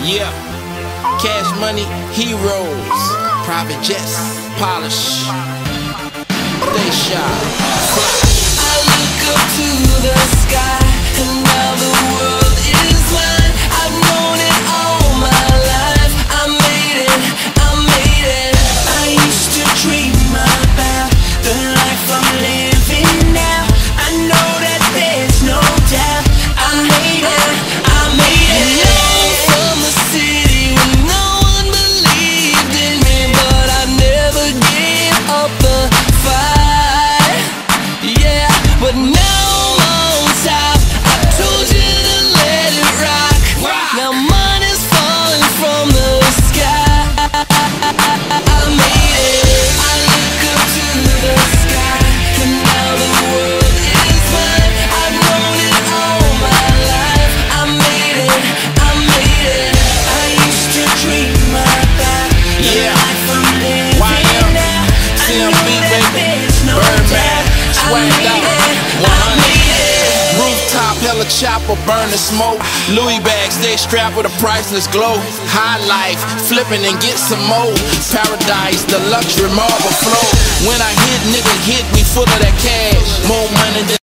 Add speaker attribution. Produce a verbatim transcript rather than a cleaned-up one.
Speaker 1: Yeah, cash money, heroes, private jets, polish, they shot, fly.
Speaker 2: I look up to the sky, and now the world is mine. I've known it all my life. I made it, I made it. I used to dream about the life I'm living now. I know that there's no doubt. I made it, I made it. I'm from the city when no one believed in me, but I never gave up the fight. Yeah, but now I'm on top. I told you to let it rock. Now money's falling from the sky. I made it. I look up to the sky, and now the world is mine. I've known it all my life. I made it, I made it. I used to dream about the
Speaker 1: Yeah.
Speaker 2: life I'm living
Speaker 1: Y M,
Speaker 2: now. I
Speaker 1: C M
Speaker 2: know
Speaker 1: B,
Speaker 2: that
Speaker 1: baby.
Speaker 2: there's no
Speaker 1: Birdman,
Speaker 2: doubt. I
Speaker 1: swagged
Speaker 2: made
Speaker 1: out,
Speaker 2: it,
Speaker 1: one
Speaker 2: I
Speaker 1: hundred.
Speaker 2: made it.
Speaker 1: Rooftop, hella chopper, burning smoke. Louis bags, stay strapped with a priceless glow. High life, flipping and get some more. Paradise, the luxury marble flow. When I hit, nigga hit me full of that cash. More money than